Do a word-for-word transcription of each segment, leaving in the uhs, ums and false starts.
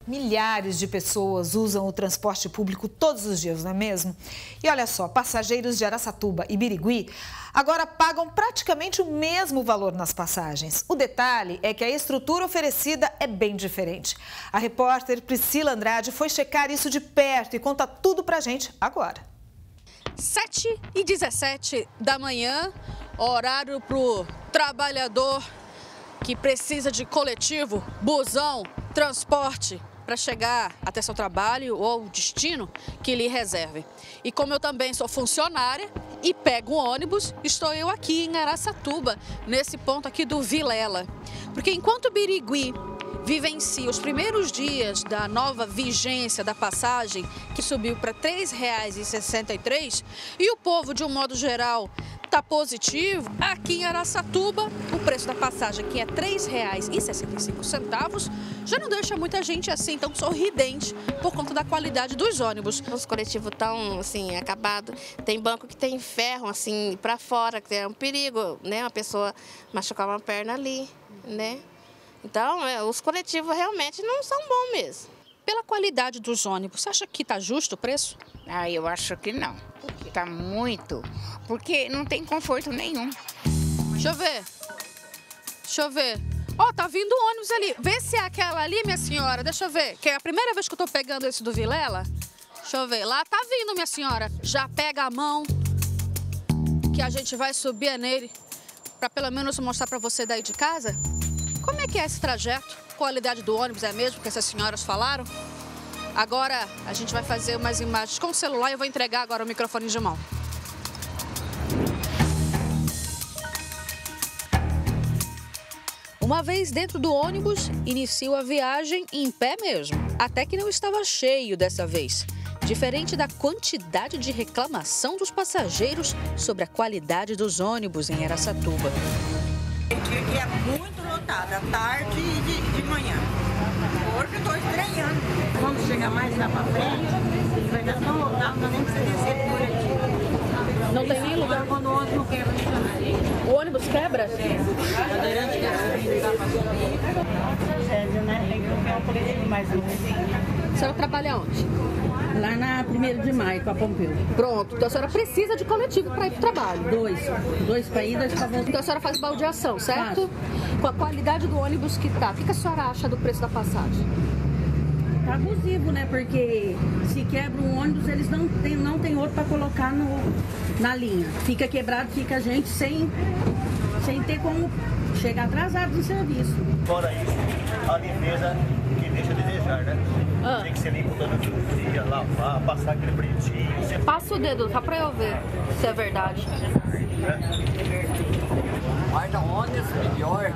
Milhares de pessoas usam o transporte público todos os dias, não é mesmo? E olha só, passageiros de Araçatuba e Birigui agora pagam praticamente o mesmo valor nas passagens. O detalhe é que a estrutura oferecida é bem diferente. A repórter Priscila Andrade foi checar isso de perto e conta tudo pra gente agora. sete e dezessete da manhã, horário pro trabalhador que precisa de coletivo, busão, transporte para chegar até seu trabalho ou o destino que lhe reserve. E como eu também sou funcionária e pego o ônibus, estou eu aqui em Araçatuba, nesse ponto aqui do Vilela. Porque enquanto Birigui vivencia os primeiros dias da nova vigência da passagem, que subiu para três reais e sessenta e três centavos, e o povo, de um modo geral, está positivo, aqui em Araçatuba, o preço da passagem, que é três reais e sessenta e cinco centavos, já não deixa muita gente assim tão sorridente por conta da qualidade dos ônibus. Os coletivos estão assim, acabados. Tem banco que tem ferro assim para fora, que é um perigo, né? Uma pessoa machucar uma perna ali, né? Então, é, os coletivos realmente não são bons mesmo. Pela qualidade dos ônibus, você acha que está justo o preço? Ah, eu acho que não. Está muito, porque não tem conforto nenhum. Deixa eu ver. Deixa eu ver. Ó, oh, tá vindo o ônibus ali. Vê se é aquela ali, minha senhora. Deixa eu ver. Que é a primeira vez que eu tô pegando esse do Vilela. Deixa eu ver. Lá tá vindo, minha senhora. Já pega a mão, que a gente vai subir nele, para pelo menos mostrar para você daí de casa. Como é que é esse trajeto? Qualidade do ônibus é mesmo que essas senhoras falaram? Agora a gente vai fazer umas imagens com o celular e eu vou entregar agora o microfone de mão. Uma vez dentro do ônibus, iniciou a viagem em pé mesmo. Até que não estava cheio dessa vez. Diferente da quantidade de reclamação dos passageiros sobre a qualidade dos ônibus em Araçatuba. E é muito lotada, tarde e de, de manhã. Hoje eu estou estranhando. Quando chegar mais lá para frente, vai dar tão lotado, não nem precisa descer por aqui. Não tem nem lugar quando o ônibus não quebra. O ônibus quebra? É. Cadeirante que é subir, dá para subir. Sério, né? Tem que trocar o coletivo mais longe. A senhora trabalha onde? Lá na primeiro de maio, com a Pompeu. Pronto, então a senhora precisa de coletivo para ir para o trabalho? Dois. Dois para ir, dois para voltar. Então a senhora faz baldeação, certo? Faço. Com a qualidade do ônibus que tá, o que a senhora acha do preço da passagem? Tá abusivo, né? Porque se quebra um ônibus, eles não tem, não tem outro para colocar no, na linha. Fica quebrado, fica a gente sem, sem ter como chegar atrasado no serviço. Fora isso, a limpeza que deixa a desejar, né? Ah. Tem que ser limpo todo dia, lavar, passar aquele bonitinho. Você... Passa o dedo, só pra eu ver se é verdade. Vai da ônibus, melhor.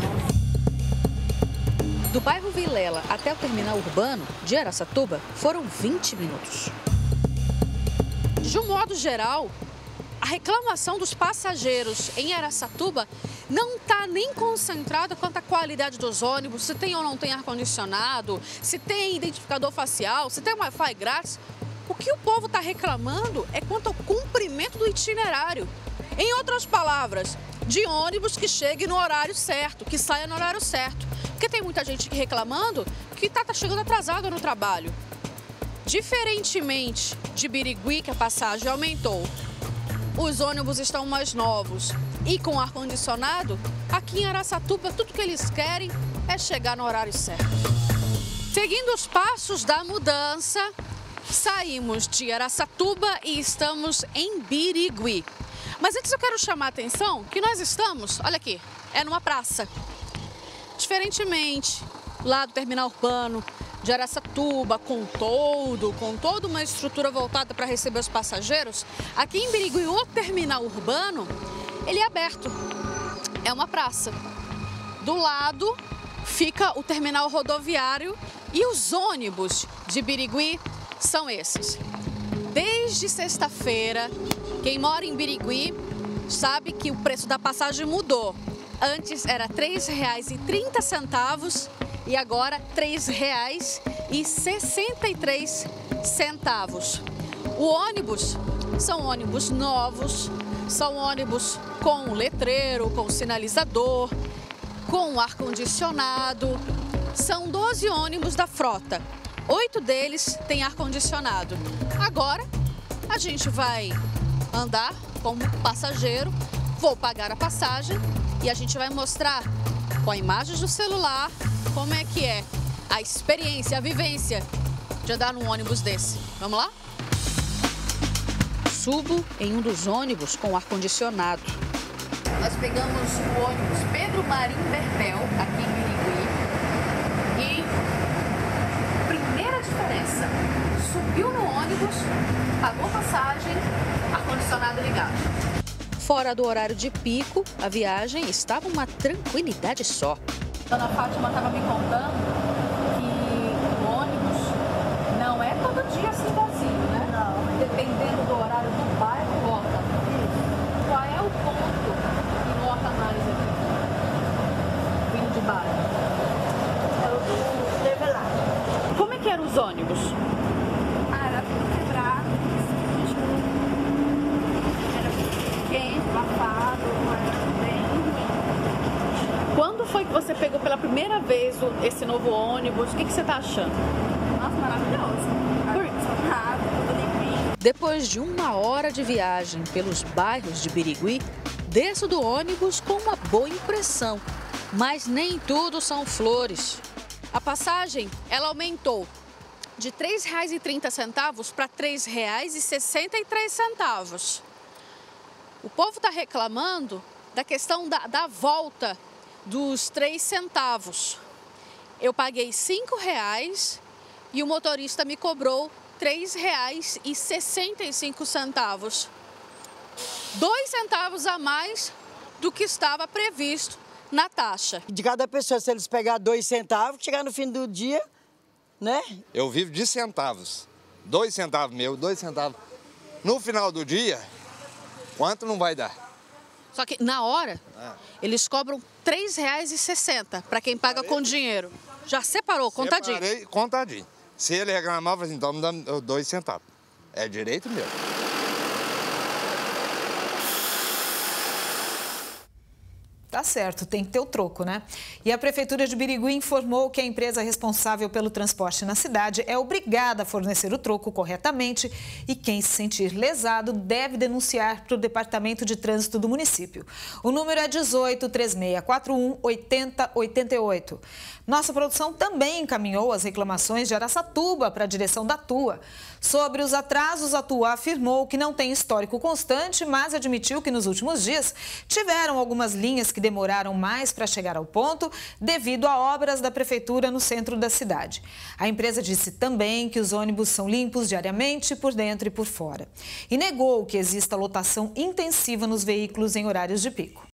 Do bairro Vilela até o terminal urbano de Araçatuba foram vinte minutos. De um modo geral, a reclamação dos passageiros em Araçatuba não está nem concentrada quanto à qualidade dos ônibus, se tem ou não tem ar-condicionado, se tem identificador facial, se tem Wi-Fi grátis. O que o povo está reclamando é quanto ao cumprimento do itinerário. Em outras palavras, de ônibus que chegue no horário certo, que saia no horário certo. Porque tem muita gente reclamando que está tá chegando atrasado no trabalho. Diferentemente de Birigui, que a passagem aumentou, os ônibus estão mais novos e com ar-condicionado, aqui em Araçatuba tudo que eles querem é chegar no horário certo. Seguindo os passos da mudança, saímos de Araçatuba e estamos em Birigui. Mas antes eu quero chamar a atenção que nós estamos, olha aqui, é numa praça. Diferentemente lá do terminal urbano de Araçatuba, com todo, com toda uma estrutura voltada para receber os passageiros, aqui em Birigui, o terminal urbano, ele é aberto, é uma praça. Do lado fica o terminal rodoviário e os ônibus de Birigui são esses. Desde sexta-feira, quem mora em Birigui sabe que o preço da passagem mudou. Antes era três reais e trinta centavos e agora três reais e sessenta e três centavos. O ônibus são ônibus novos, são ônibus com letreiro, com sinalizador, com ar-condicionado. São doze ônibus da frota. Oito deles têm ar-condicionado. Agora, a gente vai andar como passageiro, vou pagar a passagem e a gente vai mostrar com a imagem do celular como é que é a experiência, a vivência de andar num ônibus desse. Vamos lá? Subo em um dos ônibus com ar-condicionado. Nós pegamos o ônibus Pedro Marim Bertel, aqui em Birigui. E primeira diferença, subiu no ônibus, pagou passagem, ar-condicionado ligado. Fora do horário de pico, a viagem estava uma tranquilidade só. Dona Fátima estava me contando que o ônibus não é todo dia assim vazio, né? Não. Dependendo do horário do bairro, lota. Qual é o ponto que lota mais aqui? Vindo de bairro. É o do Levelado. Como é que eram os ônibus? Ah, era tudo quebrado. Era quente, abafado, era bem ruim. Quando foi que você pegou pela primeira vez esse novo ônibus? O que, que você está achando? Nossa, maravilhoso. Ar-condicionado, tudo limpinho. Depois de uma hora de viagem pelos bairros de Birigui, desço do ônibus com uma boa impressão. Mas nem tudo são flores. A passagem, ela aumentou de três reais e trinta centavos para três reais e sessenta e três centavos. O povo está reclamando da questão da, da volta dos três centavos. Eu paguei cinco reais e o motorista me cobrou três reais e sessenta e cinco centavos. Dois centavos a mais do que estava previsto na taxa. De cada pessoa, se eles pegar dois centavos, chegar no fim do dia, né? Eu vivo de centavos. Dois centavos meu, dois centavos. No final do dia, quanto não vai dar? Só que na hora, Ah. eles cobram três reais e sessenta para quem paga com dinheiro. Já separou, contadinho? Separei, contadinho. Se ele reclamar, eu falei assim, então me dá dois centavos. É direito meu. Tá certo, tem que ter o troco, né? E a Prefeitura de Birigui informou que a empresa responsável pelo transporte na cidade é obrigada a fornecer o troco corretamente e quem se sentir lesado deve denunciar para o Departamento de Trânsito do município. O número é dezoito, três seis quatro um, oito zero oito oito. Nossa produção também encaminhou as reclamações de Araçatuba para a direção da Tua. Sobre os atrasos, a Tua afirmou que não tem histórico constante, mas admitiu que nos últimos dias tiveram algumas linhas que demoraram mais para chegar ao ponto devido a obras da Prefeitura no centro da cidade. A empresa disse também que os ônibus são limpos diariamente por dentro e por fora. E negou que exista lotação intensiva nos veículos em horários de pico.